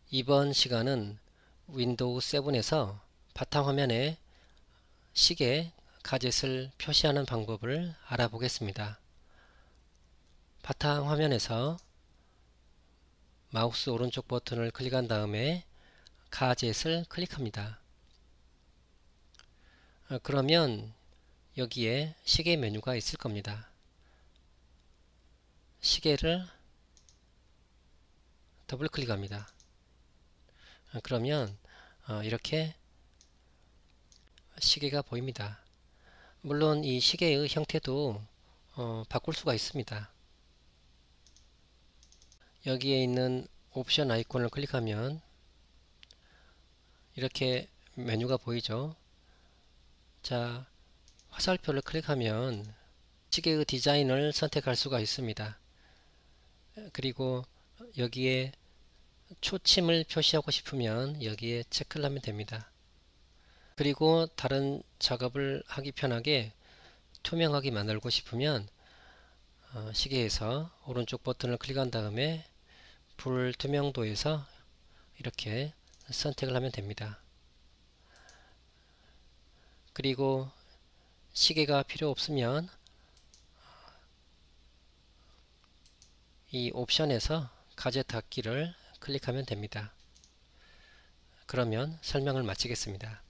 이번 시간은 윈도우 7에서 바탕화면에 시계, 가젯을 표시하는 방법을 알아보겠습니다. 바탕화면에서 마우스 오른쪽 버튼을 클릭한 다음에 가젯을 클릭합니다. 그러면 여기에 시계 메뉴가 있을 겁니다. 시계를 더블 클릭합니다. 그러면 이렇게 시계가 보입니다. 물론 이 시계의 형태도 바꿀 수가 있습니다. 여기에 있는 옵션 아이콘을 클릭하면 이렇게 메뉴가 보이죠. 자, 화살표를 클릭하면 시계의 디자인을 선택할 수가 있습니다. 그리고 여기에 초침을 표시하고 싶으면 여기에 체크를 하면 됩니다. 그리고 다른 작업을 하기 편하게 투명하게 만들고 싶으면 시계에서 오른쪽 버튼을 클릭한 다음에 불투명도에서 이렇게 선택을 하면 됩니다. 그리고 시계가 필요 없으면 이 옵션에서 가젯 닫기를 클릭하면 됩니다. 그러면 설명을 마치겠습니다.